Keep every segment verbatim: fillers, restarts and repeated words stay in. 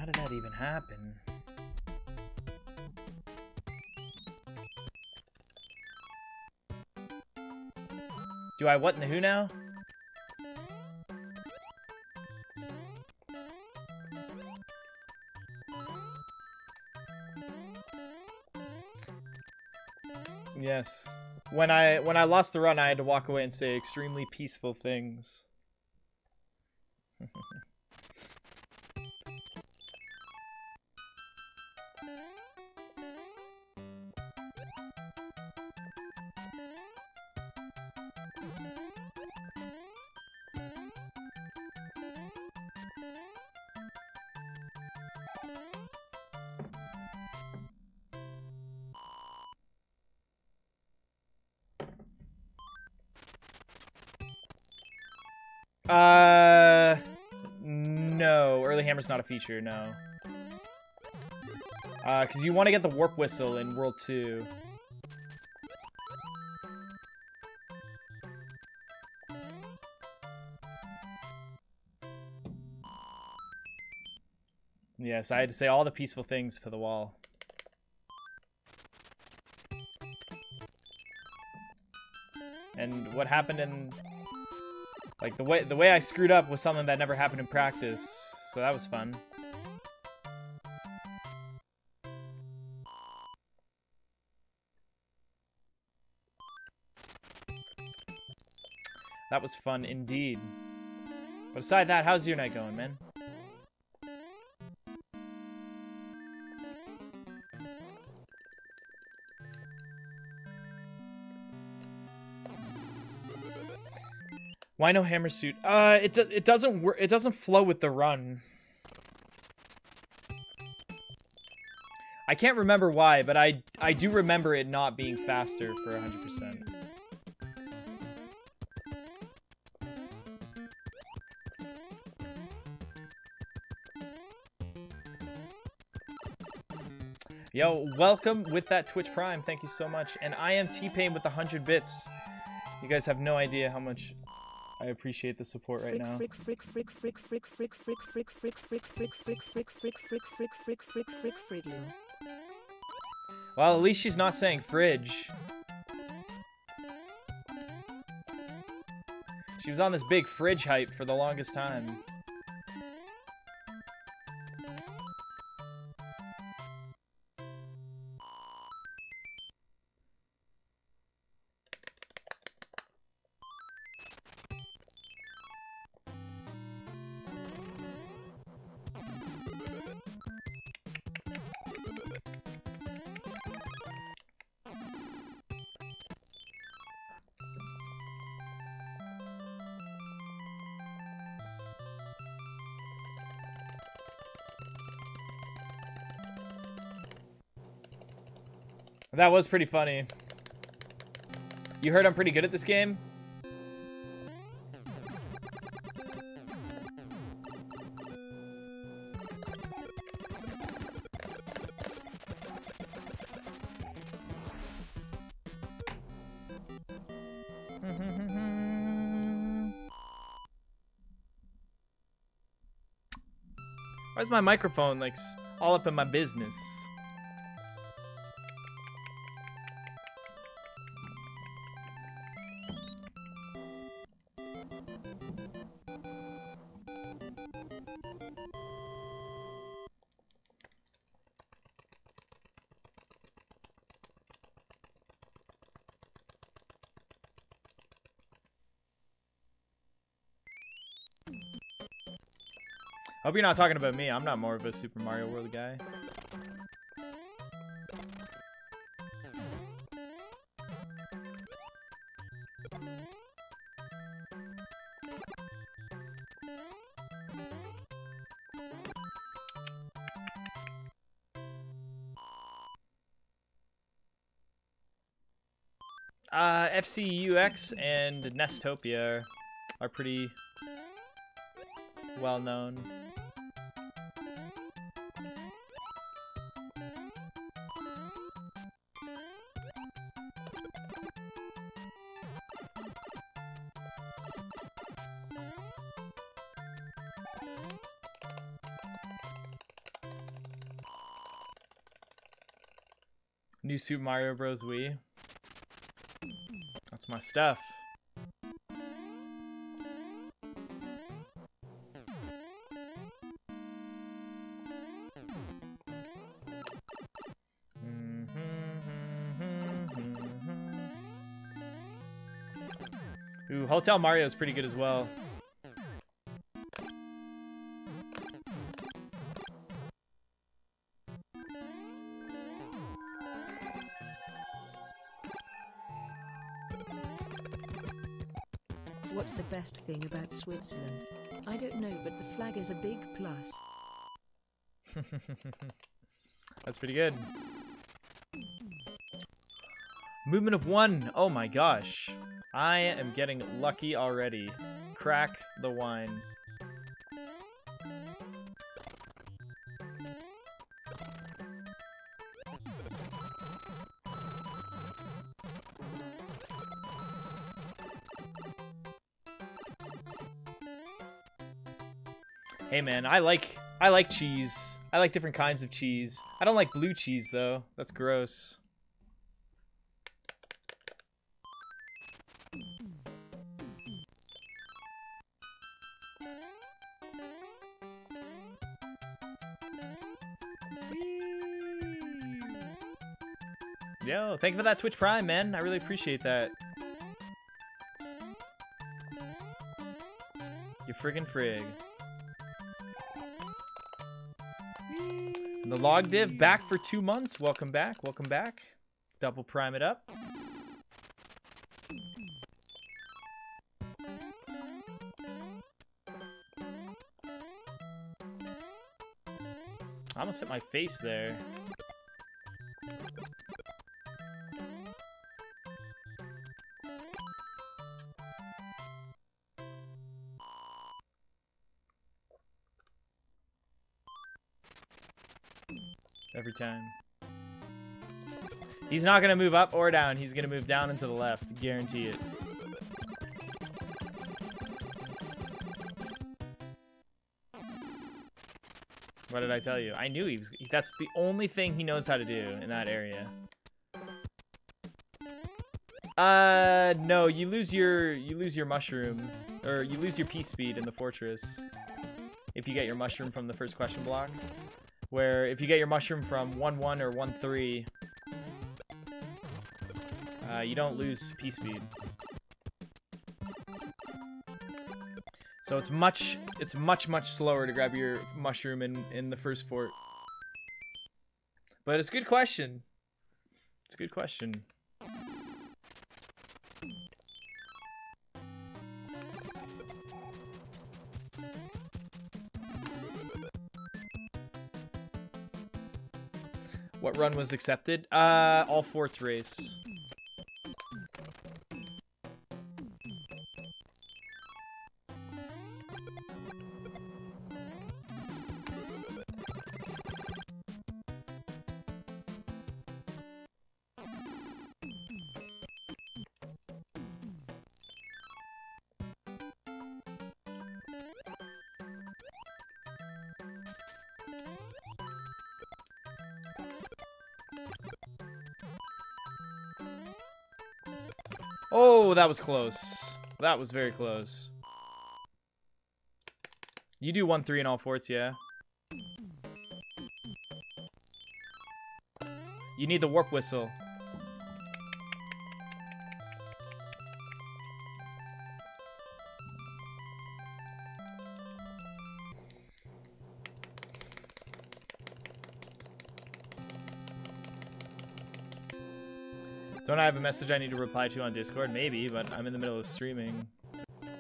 How did that even happen? Do I what in the who now? Yes. When I when I lost the run, I had to walk away and say extremely peaceful things. Uh, no. Early hammer's not a feature, no. Uh, because you want to get the warp whistle in World two. Yes, I had to say all the peaceful things to the wall. And what happened in... Like, the way the way I screwed up was something that never happened in practice, so that was fun. That was fun indeed. But aside that, how's your night going, man? Why no hammer suit? Uh, it do it doesn't work. It doesn't flow with the run. I can't remember why, but I I do remember it not being faster for one hundred percent. Yo, welcome with that Twitch Prime. Thank you so much. And I am T-Pain with the one hundred bits. You guys have no idea how much I appreciate the support right now. Well, at least she's not saying fridge. She was on this big fridge hype for the longest time. That was pretty funny. You heard I'm pretty good at this game? Why's my microphone like all up in my business? Hope you're not talking about me. I'm not more of a Super Mario World guy. Uh, F C U X and Nestopia are pretty well known. New Super Mario Bros. Wii. That's my stuff. Ooh, Hotel Mario is pretty good as well. What's the best thing about Switzerland? I don't know, but the flag is a big plus. That's pretty good. Movement of one. Oh my gosh. I am getting lucky already. Crack the wine. Hey man, I like I like cheese. I like different kinds of cheese. I don't like blue cheese though. That's gross. Yo, thank you for that Twitch Prime, man. I really appreciate that. You friggin' frig. The log div back for two months. Welcome back. Welcome back. Double prime it up. I almost hit my face there. Every time. He's not going to move up or down. He's going to move down and to the left. Guarantee it. What did I tell you? I knew he was... That's the only thing he knows how to do in that area. Uh, no. You lose your... You lose your mushroom. Or you lose your P speed in the fortress. If you get your mushroom from the first question block. Where if you get your mushroom from one one or one three, uh, you don't lose P speed. So it's much, it's much, much slower to grab your mushroom in, in the first fort. But it's a good question. It's a good question. What run was accepted? Uh, all forts race. Oh, that was close. That was very close. You do one three in all forts, yeah? You need the warp whistle. Don't I have a message I need to reply to on Discord? Maybe, but I'm in the middle of streaming. So.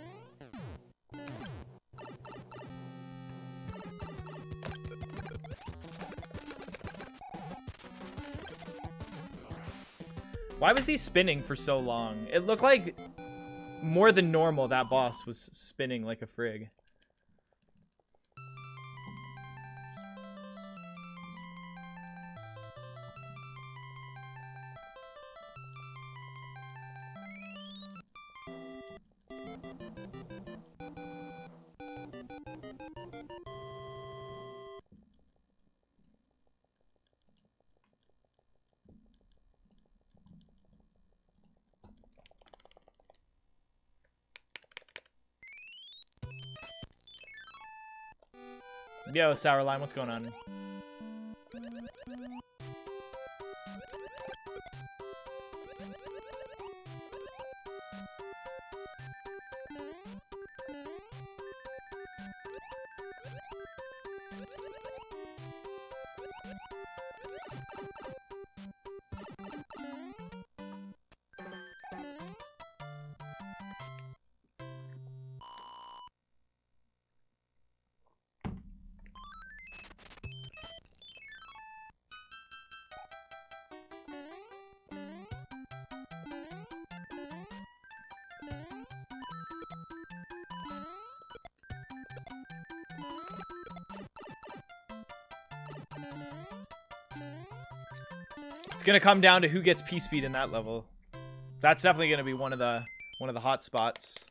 Why was he spinning for so long? It looked like more than normal that boss was spinning like a frig. Yo, Sourline, what's going on? It's gonna come down to who gets P-Speed in that level. That's definitely gonna be one of the one of the hot spots.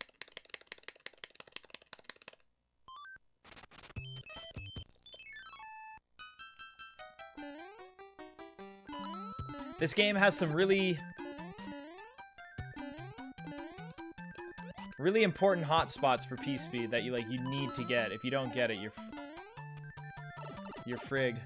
This game has some really really important hot spots for P-Speed that you like you need to get. If you don't get it, you're you're frig.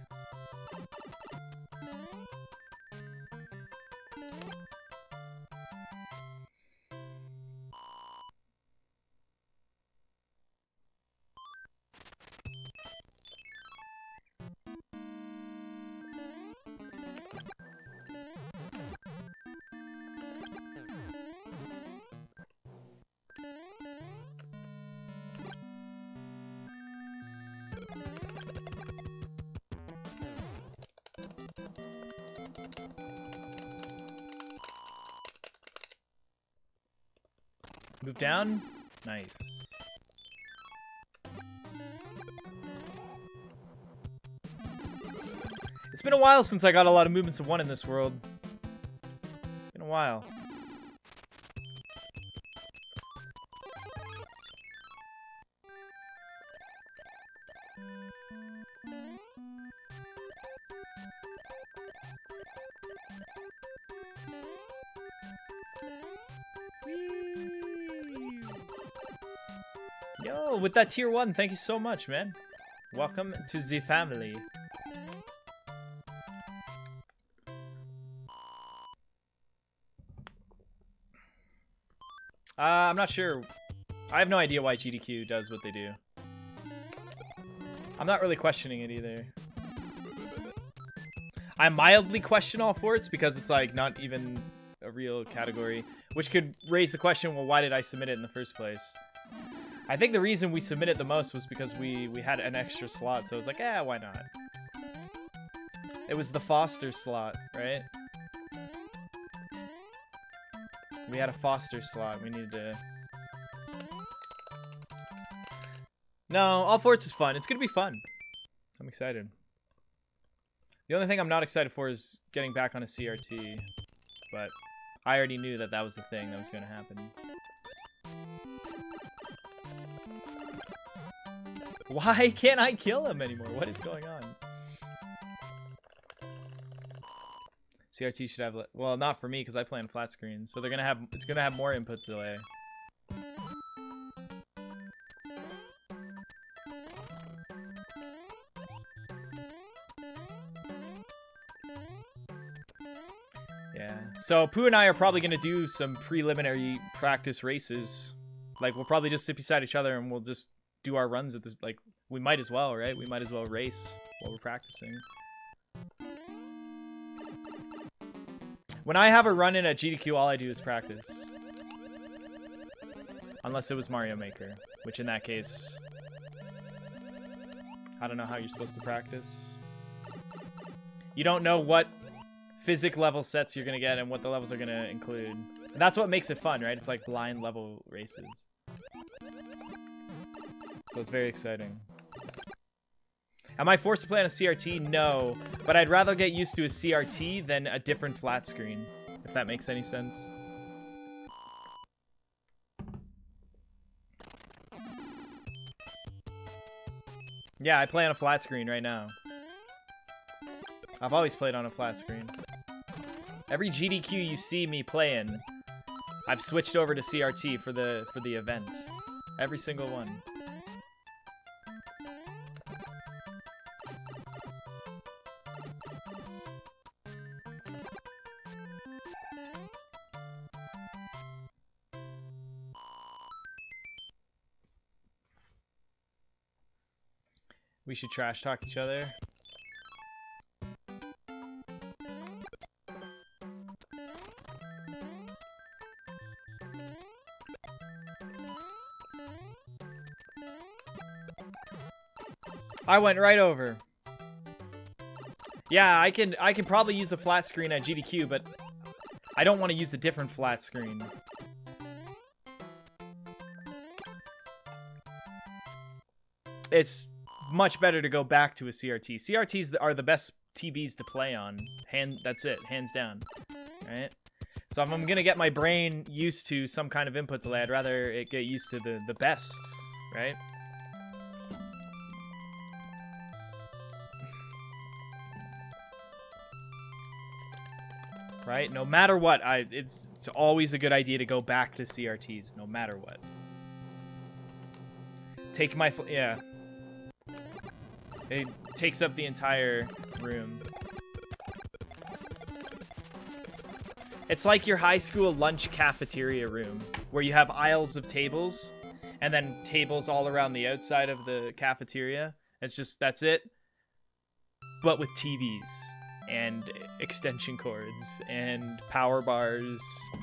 Move down. Nice. It's been a while since I got a lot of movements of one in this world. Been a while. Yo, with that tier one, thank you so much, man. Welcome to the family. Uh, I'm not sure. I have no idea why G D Q does what they do. I'm not really questioning it either. I mildly question all forts because it's like not even a real category, which could raise the question, well, why did I submit it in the first place? I think the reason we submitted the most was because we, we had an extra slot, so it was like, eh, why not? It was the Foster slot, right? We had a Foster slot. We needed to... No, all forts is fun. It's gonna be fun. I'm excited. The only thing I'm not excited for is getting back on a C R T, but I already knew that that was the thing that was gonna happen. Why can't I kill him anymore? What is going on? C R T should have, well, not for me because I play on flat screen, so they're gonna have, it's gonna have more input delay. Yeah. So Pooh and I are probably gonna do some preliminary practice races. Like we'll probably just sit beside each other and we'll just do our runs at this. Like we might as well, right? We might as well race while we're practicing. When I have a run in at G D Q, all I do is practice. Unless it was Mario Maker, which in that case, I don't know how you're supposed to practice. You don't know what physic level sets you're gonna get and what the levels are gonna include. And that's what makes it fun, right? It's like blind level races. So it's very exciting. Am I forced to play on a C R T? No, but I'd rather get used to a C R T than a different flat screen, if that makes any sense. Yeah, I play on a flat screen right now. I've always played on a flat screen. Every G D Q you see me playing, I've switched over to C R T for the for the event. Every single one. We should trash talk each other. I went right over. Yeah, I can I can probably use a flat screen at G D Q, but I don't want to use a different flat screen. It's much better to go back to a C R T. C R Ts are the best T Vs to play on. Hand, that's it, hands down. Right? So if I'm gonna get my brain used to some kind of input delay, I'd rather it get used to the, the best, right? Right? No matter what, I it's, it's always a good idea to go back to C R Ts, no matter what. Take my... yeah. It takes up the entire room. It's like your high school lunch cafeteria room, where you have aisles of tables, and then tables all around the outside of the cafeteria. It's just, that's it. But with T Vs, and extension cords, and power bars.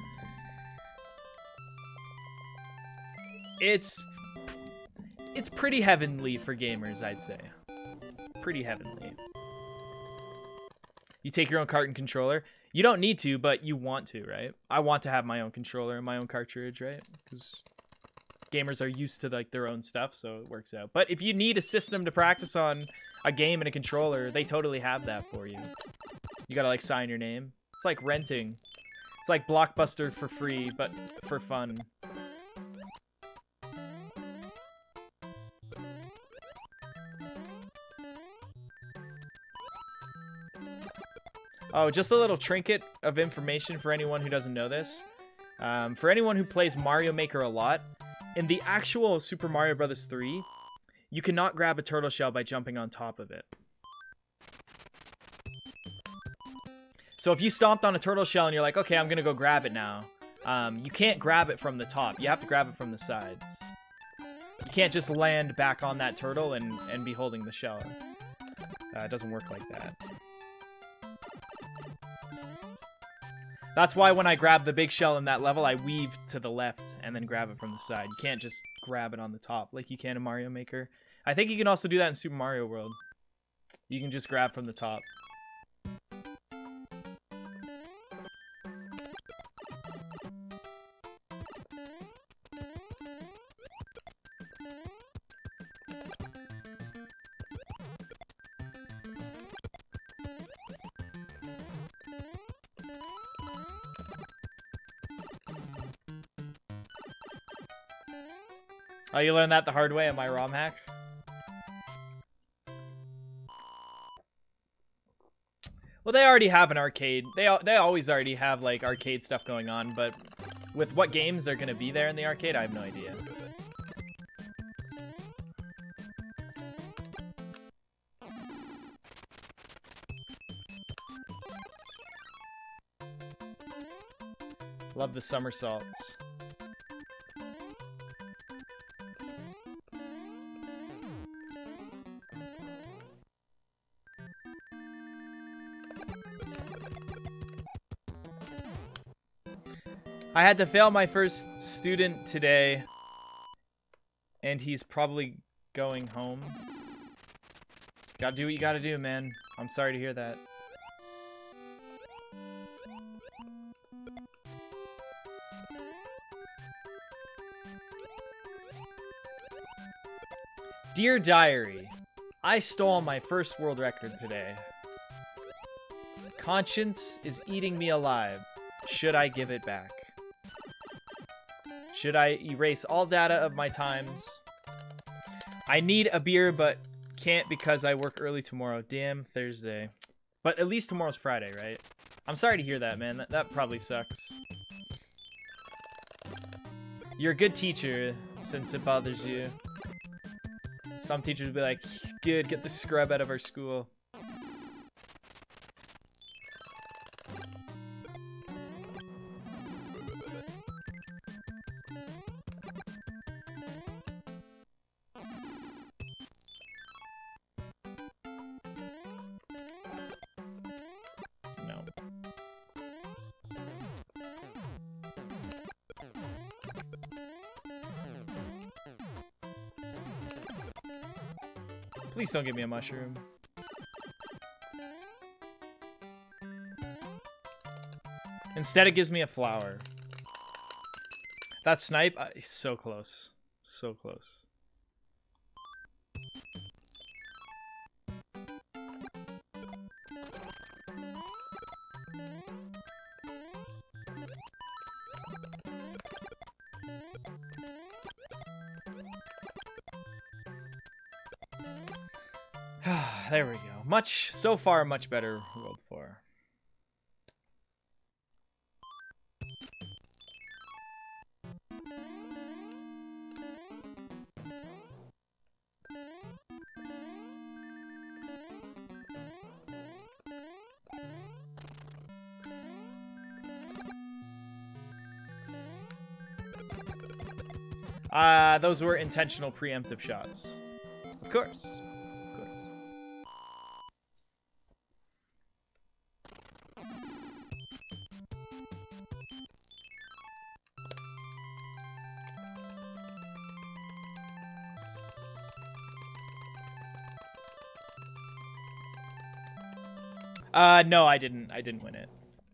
It's, it's pretty heavenly for gamers, I'd say. Pretty heavenly. You take your own cart and controller. You don't need to, but you want to, right? I want to have my own controller and my own cartridge, right? Because gamers are used to like their own stuff, so it works out. But if you need a system to practice on a game and a controller, they totally have that for you. You gotta like sign your name. It's like renting. It's like Blockbuster for free, but for fun. Oh, just a little trinket of information for anyone who doesn't know this. Um, for anyone who plays Mario Maker a lot, in the actual Super Mario Bros. three, you cannot grab a turtle shell by jumping on top of it. So if you stomped on a turtle shell and you're like, okay, I'm gonna go grab it now, um, you can't grab it from the top. You have to grab it from the sides. You can't just land back on that turtle and, and be holding the shell. Uh, it doesn't work like that. That's why when I grab the big shell in that level, I weave to the left and then grab it from the side. You can't just grab it on the top like you can in Mario Maker. I think you can also do that in Super Mario World. You can just grab from the top. Oh, you learned that the hard way in my ROM hack? Well, they already have an arcade. They they always already have, like, arcade stuff going on, but with what games are going to be there in the arcade, I have no idea. Love the somersaults. I had to fail my first student today, and he's probably going home. Gotta do what you gotta do, man. I'm sorry to hear that. Dear Diary, I stole my first world record today. Conscience is eating me alive. Should I give it back? Should I erase all data of my times? I need a beer, but can't because I work early tomorrow. Damn, Thursday. But at least tomorrow's Friday, right? I'm sorry to hear that, man. That, that probably sucks. You're a good teacher, since it bothers you. Some teachers would be like, good, get the scrub out of our school. Please don't give me a mushroom. Instead, it gives me a flower. That snipe, uh, so close. So close. There we go. Much, so far, much better World four. Uh, those were intentional preemptive shots. Of course. Of course. Uh, no, I didn't. I didn't win it.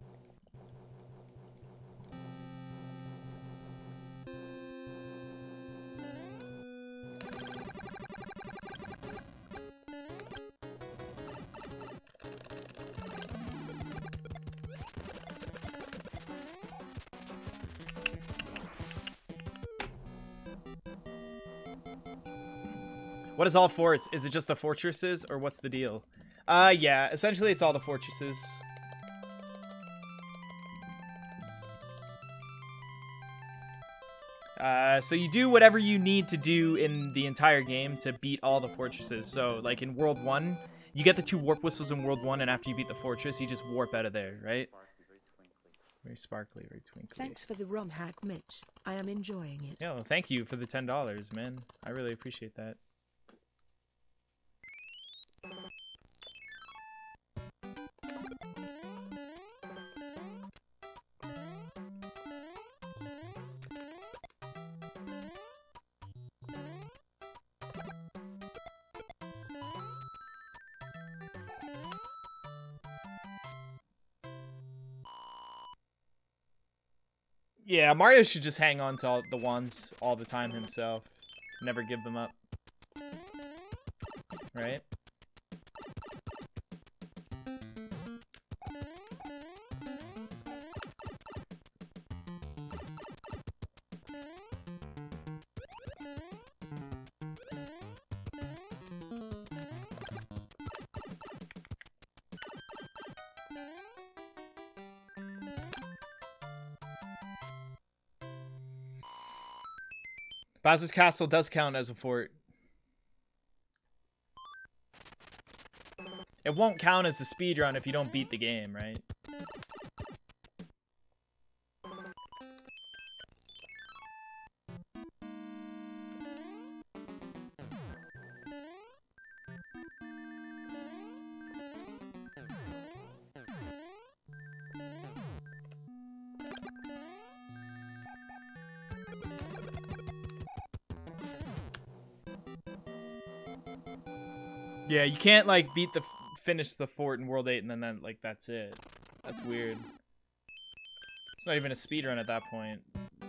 What is all forts? Is it just the fortresses, or what's the deal? Uh, yeah, essentially it's all the fortresses. Uh, so you do whatever you need to do in the entire game to beat all the fortresses. So, like in World one, you get the two warp whistles in World one, and after you beat the fortress, you just warp out of there, right? Very sparkly, very twinkly. Thanks for the ROM hack, Mitch. I am enjoying it. Yeah, well, thank you for the ten dollars, man. I really appreciate that. Yeah, Mario should just hang on to all the wands all the time himself. Never give them up. Right? Bowser's Castle does count as a fort. It won't count as a speedrun if you don't beat the game, right? Yeah, you can't like beat the finish the fort in World eight and then, then like that's it. That's weird. It's not even a speedrun at that point.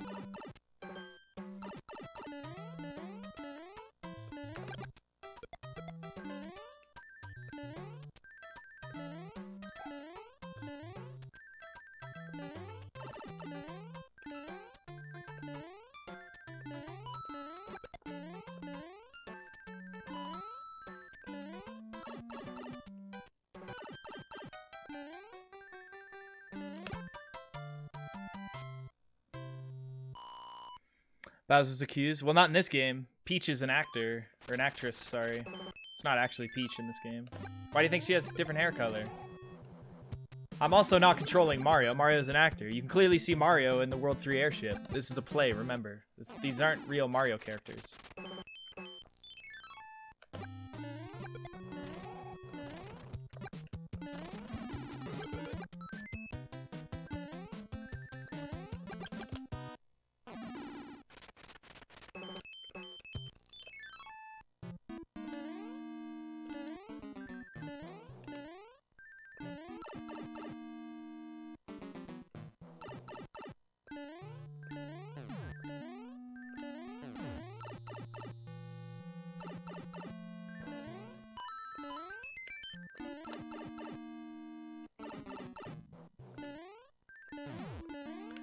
Bowser's accused? Well, not in this game. Peach is an actor. Or an actress, sorry. It's not actually Peach in this game. Why do you think she has a different hair color? I'm also not controlling Mario. Mario's an actor. You can clearly see Mario in the World three airship. This is a play, remember. This, these aren't real Mario characters.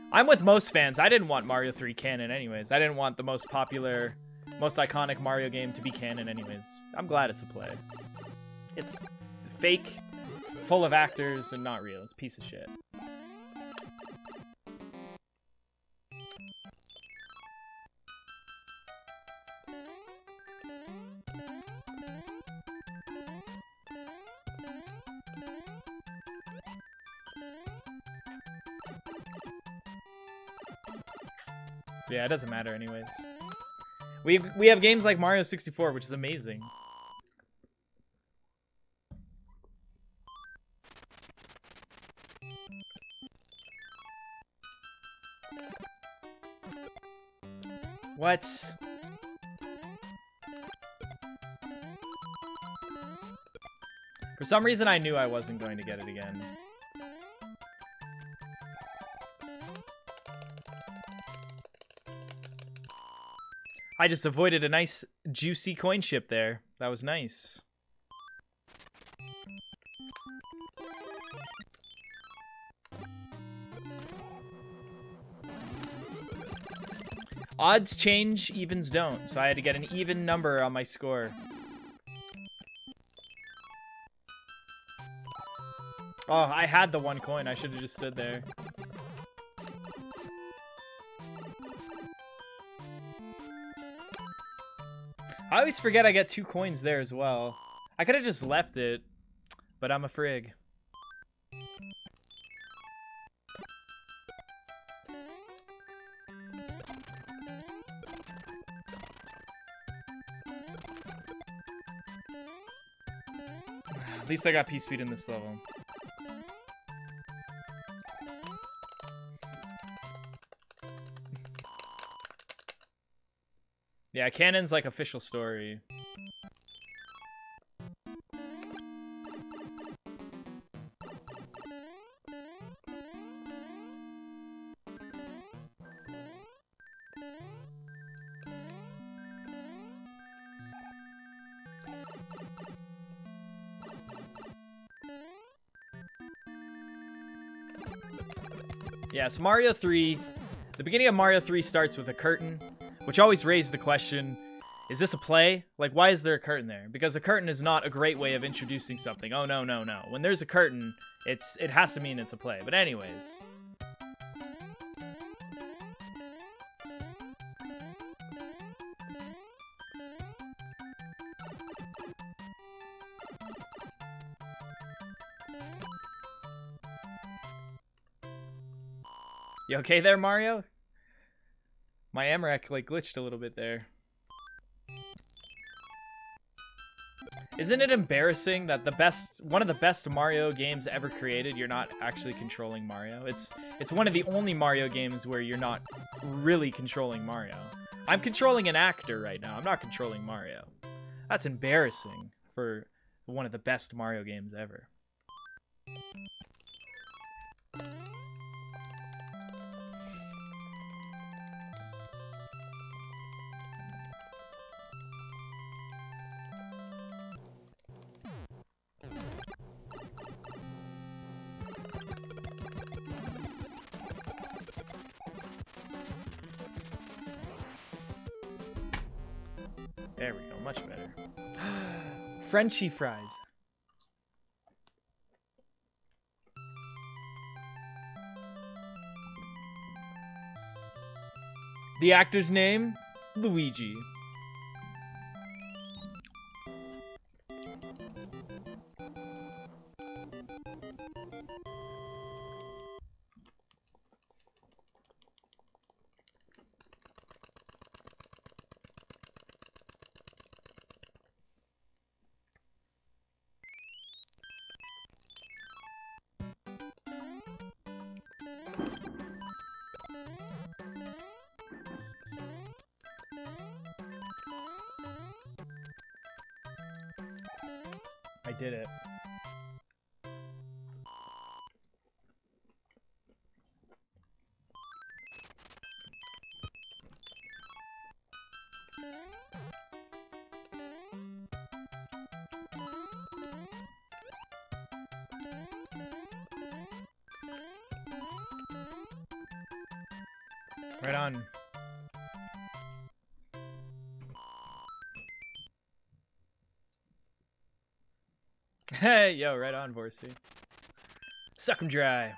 I'm with most fans. I didn't want Mario three canon anyways. I didn't want the most popular, most iconic Mario game to be canon anyways. I'm glad it's a play. It's fake, full of actors, and not real. It's a piece of shit. Yeah, it doesn't matter anyways. We we have games like Mario sixty-four, which is amazing. What? For some reason, I knew I wasn't going to get it again. I just avoided a nice, juicy coin ship there. That was nice. Odds change, evens don't. So I had to get an even number on my score. Oh, I had the one coin. I should have just stood there. I always forget I get two coins there as well. I could have just left it, but I'm a frig. At least I got P-Speed in this level. Yeah, canon's like official story. Yeah, so Mario three, the beginning of Mario three starts with a curtain, which always raised the question, is this a play? Like, why is there a curtain there? Because a curtain is not a great way of introducing something. Oh, no, no, no. When there's a curtain, it's it has to mean it's a play. But anyways. You okay there, Mario? My Amarak, like, glitched a little bit there. Isn't it embarrassing that the best, one of the best Mario games ever created, you're not actually controlling Mario? It's it's one of the only Mario games where you're not really controlling Mario. I'm controlling an actor right now. I'm not controlling Mario. That's embarrassing for one of the best Mario games ever. There we go, much better. Frenchy fries. The actor's name? Luigi. I did it. Right on. Hey, yo, right on, Vorsey. Suck 'em dry.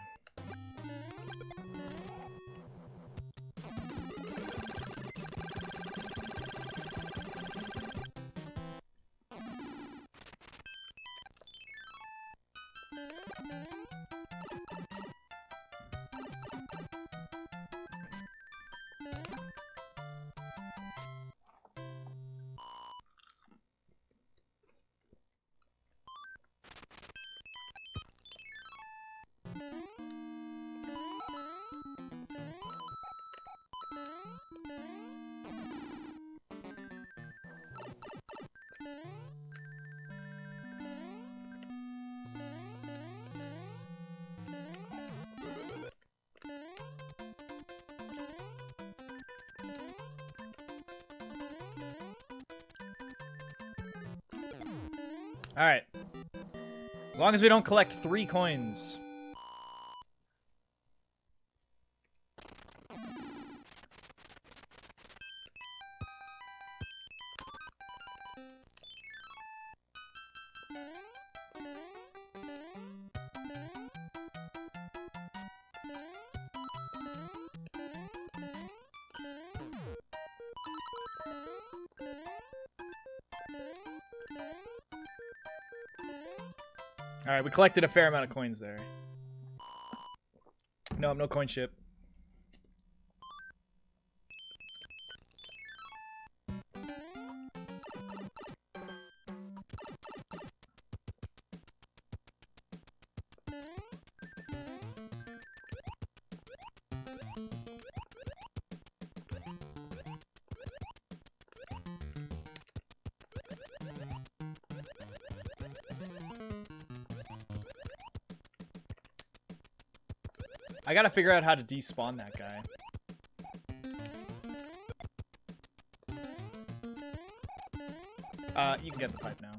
All right. As long as we don't collect three coins. All right, we collected a fair amount of coins there. No, no coin ship. I gotta figure out how to despawn that guy. Uh, you can get the pipe now.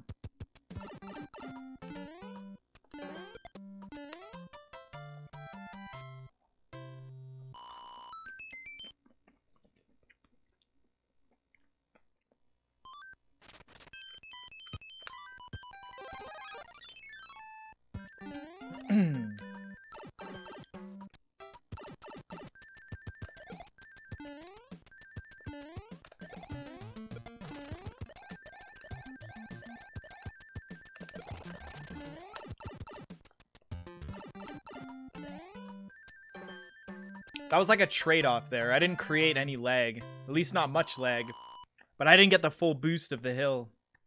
That was like a trade-off there. I didn't create any lag. At least not much lag. But I didn't get the full boost of the hill.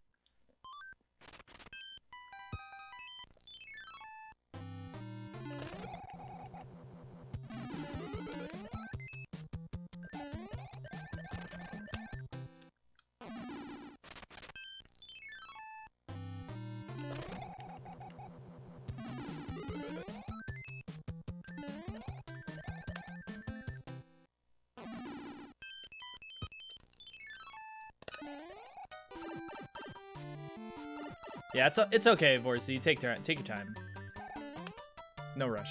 Yeah, it's it's okay, Vorsey. Take your take your time. No rush.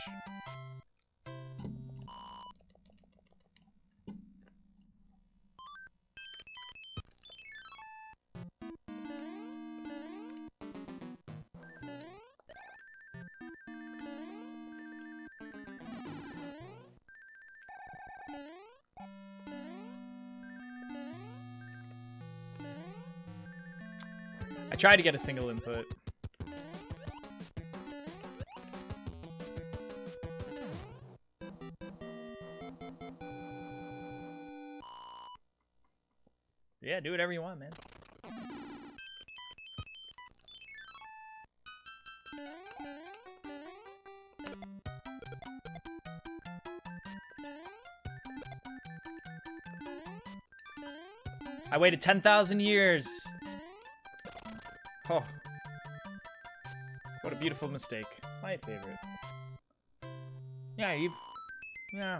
I tried to get a single input. Yeah, do whatever you want, man. I waited ten thousand years. Oh. What a beautiful mistake. My favorite. Yeah, you... Yeah.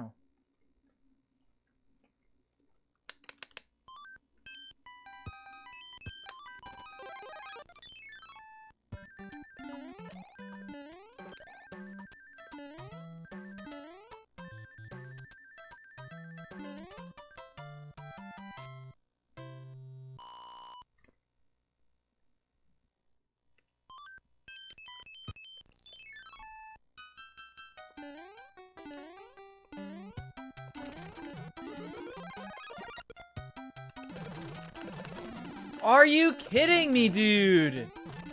Are you kidding me, dude?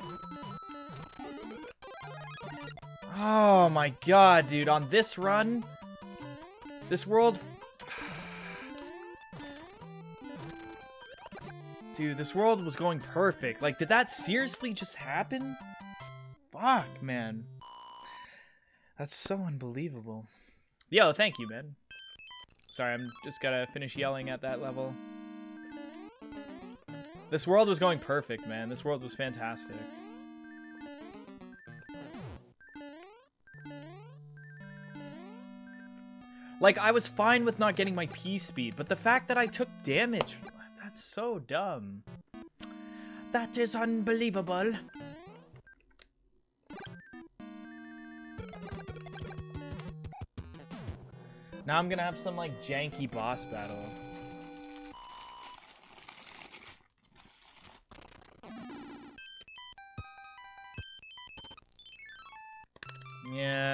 Oh my god, dude. On this run, this world... Dude, this world was going perfect. Like, did that seriously just happen? Fuck, man. That's so unbelievable. Yo, thank you, man. Sorry, I'm just gotta finish yelling at that level. This world was going perfect, man. This world was fantastic. Like, I was fine with not getting my P-speed, but the fact that I took damage, that's so dumb. That is unbelievable. Now I'm gonna have some, like, janky boss battle. Yeah.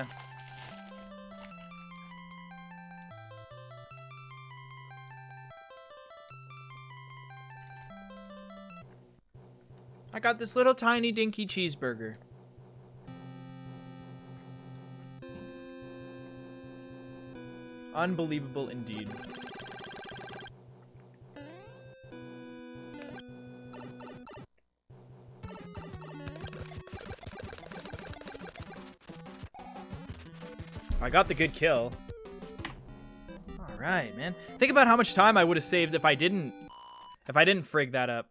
I got this little tiny dinky cheeseburger. Unbelievable indeed. I got the good kill. All right, man. Think about how much time I would have saved if I didn't, if I didn't frig that up.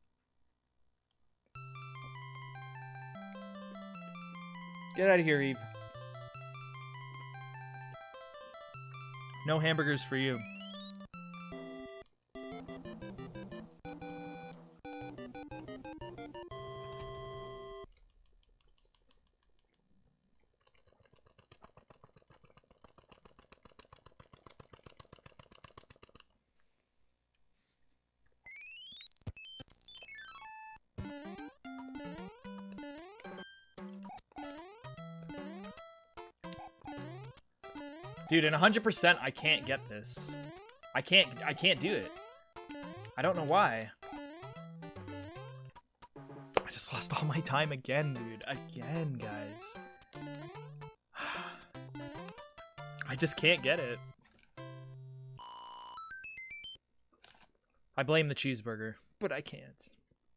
Get out of here, Eve. No hamburgers for you. Dude, in one hundred percent, I can't get this. I can't, I can't do it. I don't know why. I just lost all my time again, dude. Again, guys. I just can't get it. I blame the cheeseburger, but I can't.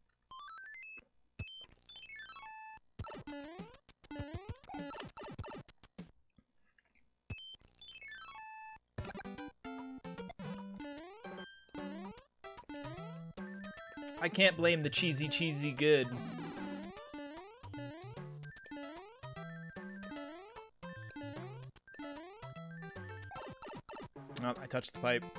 I can't blame the cheesy, cheesy good. Oh, I touched the pipe.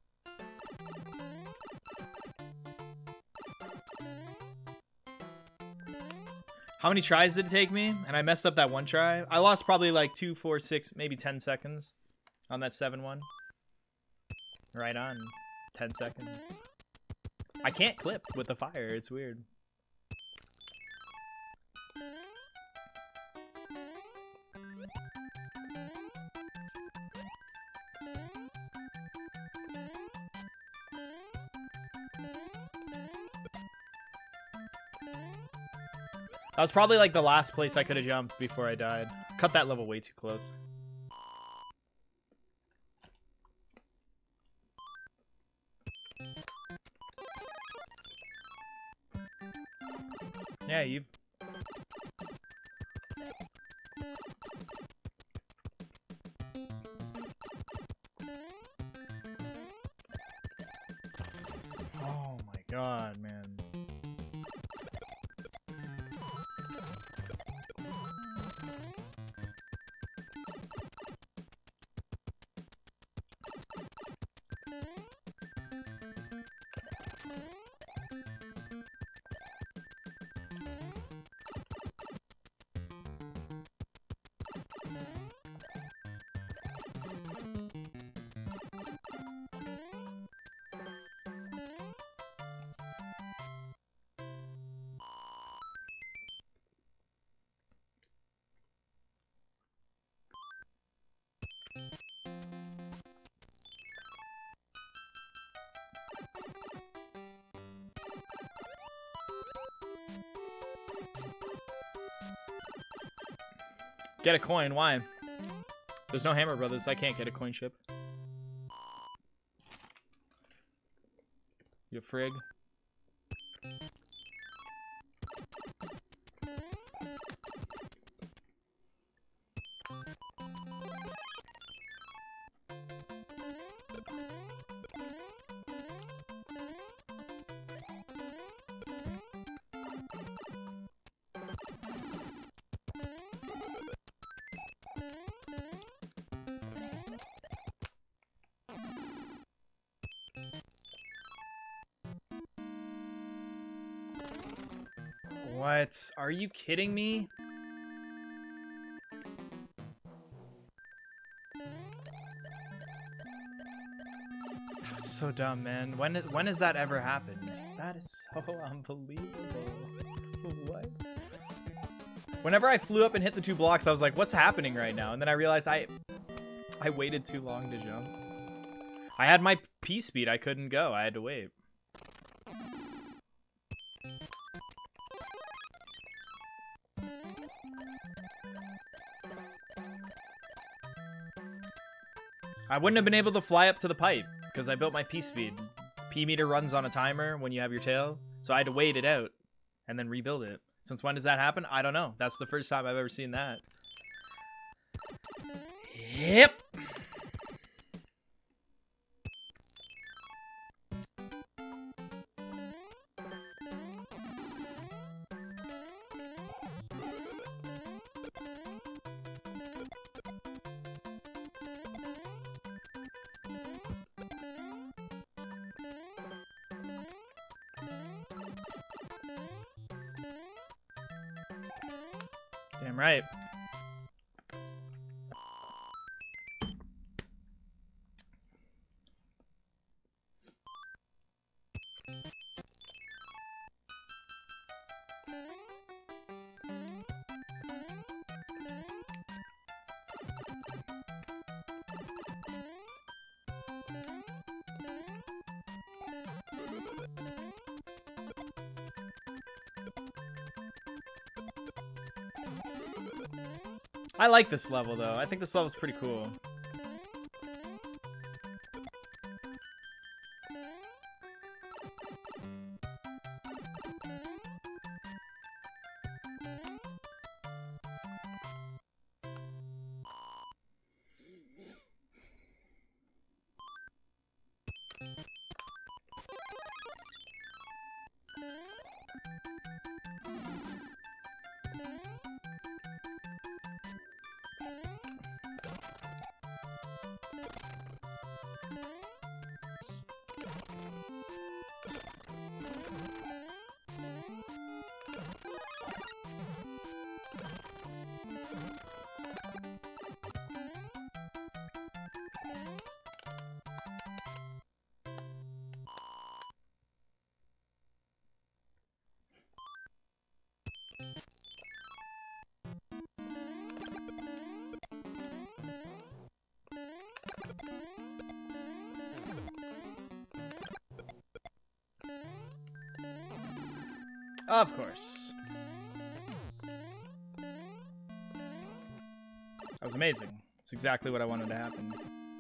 How many tries did it take me? And I messed up that one try. I lost probably like two, four, six, maybe ten seconds on that seven one. Right on. ten seconds. I can't clip with the fire. It's weird. That was probably like the last place I could have jumped before I died. Cut that level way too close. Yeah, you... Oh my god, man. Get a coin, why? There's no Hammer Brothers, I can't get a coin ship. You frig. What? Are you kidding me? That was so dumb, man. When when has that ever happened? That is so unbelievable. What? Whenever I flew up and hit the two blocks, I was like, what's happening right now? And then I realized I I waited too long to jump. I had my P speed. I couldn't go. I had to wait. I wouldn't have been able to fly up to the pipe because I built my P speed. P meter runs on a timer when you have your tail, so I had to wait it out and then rebuild it. Since when does that happen? I don't know. That's the first time I've ever seen that. Yep. Damn right. I like this level, though. I think this level's pretty cool. Of course. That was amazing. It's exactly what I wanted to happen.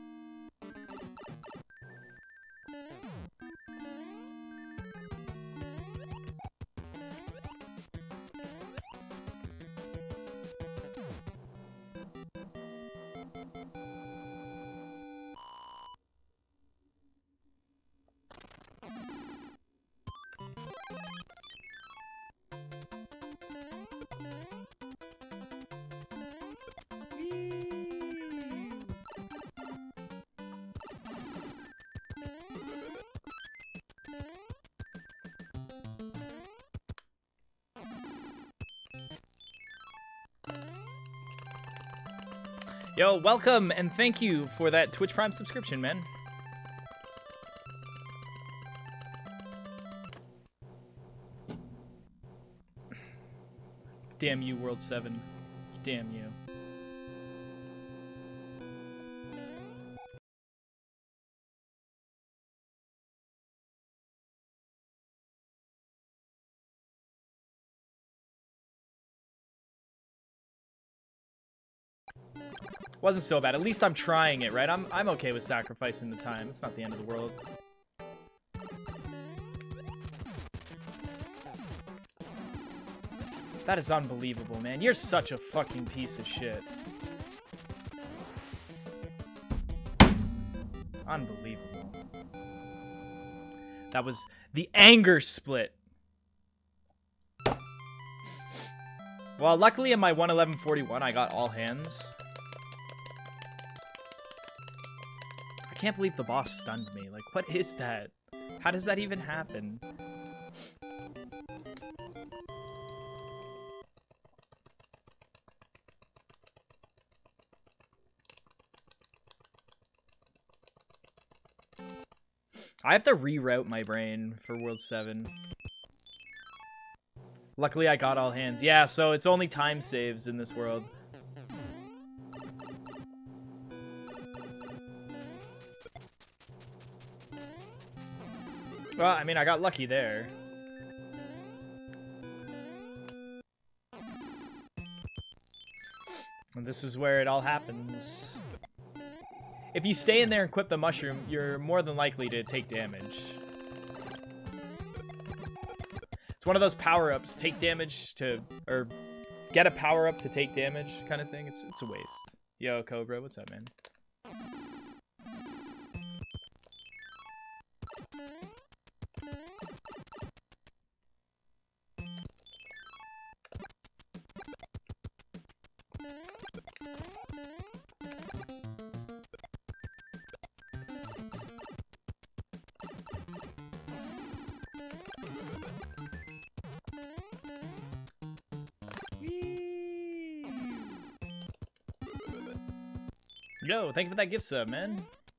Yo, welcome and thank you for that Twitch Prime subscription, man. Damn you, World seven. Damn you. Wasn't so bad. At least I'm trying it, right? I'm, I'm okay with sacrificing the time. It's not the end of the world. That is unbelievable, man. You're such a fucking piece of shit. Unbelievable. That was the anger split. Well, luckily in my one eleven forty-one, I got all hands. I can't believe the boss stunned me. Like, what is that? How does that even happen? I have to reroute my brain for World seven. Luckily, I got all hands. Yeah, so it's only time saves in this world. Well, I mean, I got lucky there. And this is where it all happens. If you stay in there and equip the mushroom, you're more than likely to take damage. It's one of those power-ups, take damage to, or get a power-up to take damage kind of thing. It's, it's a waste. Yo, Cobra, what's up, man? Yo, thank you for that gift sub, man.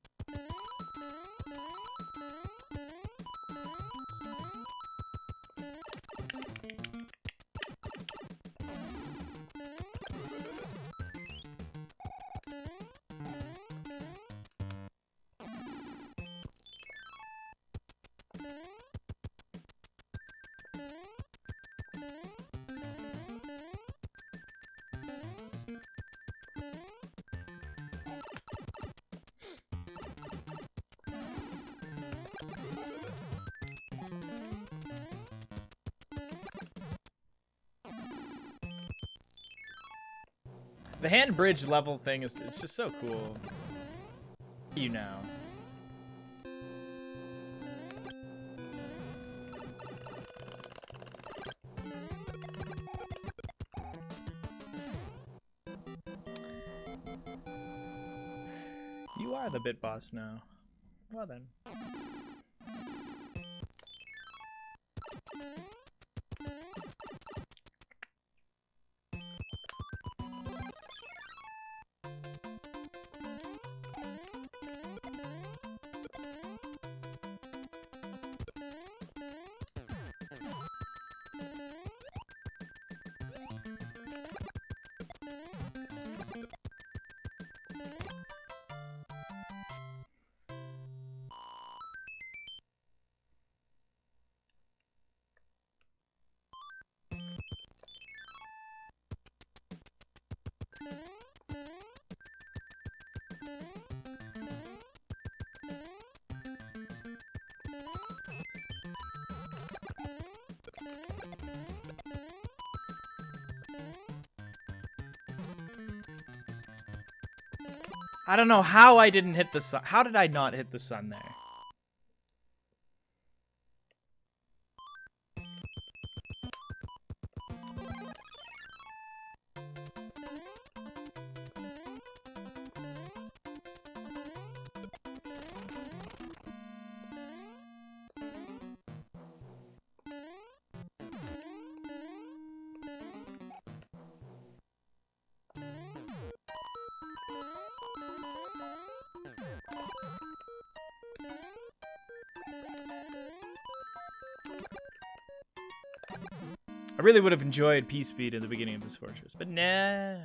The hand bridge level thing is it's just so cool. You know. You are the bit boss now. Well then. I don't know how I didn't hit the sun. How did I not hit the sun there? I really would have enjoyed P-Speed in the beginning of this fortress, but nah.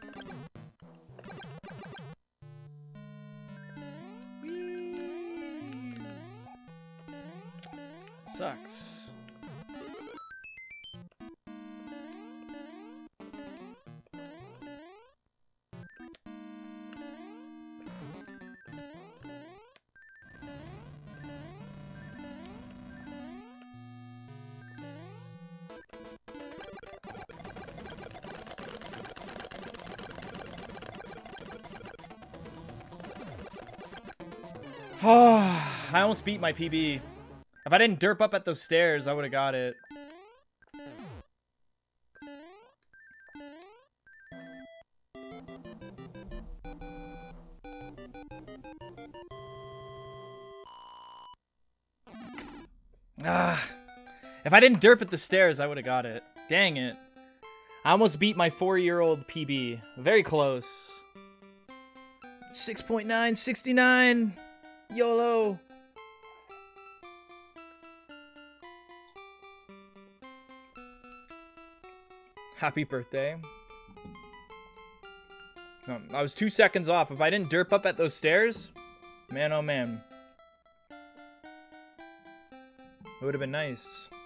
Sucks. Oh, I almost beat my P B. If I didn't derp up at those stairs, I would have got it. Ah, if I didn't derp at the stairs, I would have got it. Dang it. I almost beat my four-year-old P B. Very close. six point nine, sixty-nine. YOLO. Happy birthday. No, I was two seconds off. If I didn't derp up at those stairs, man, oh man. It would have been nice.